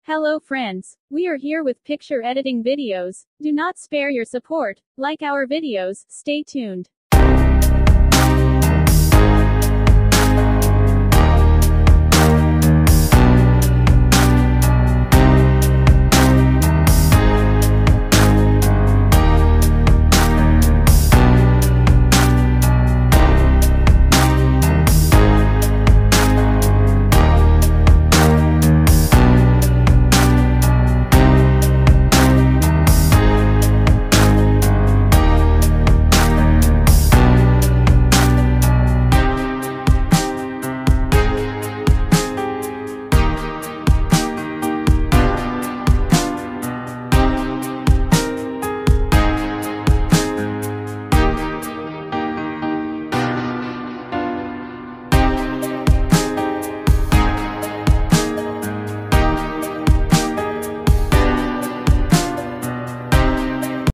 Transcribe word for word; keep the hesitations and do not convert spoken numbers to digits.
Hello friends, we are here with picture editing videos. Do not spare your support, like our videos, stay tuned.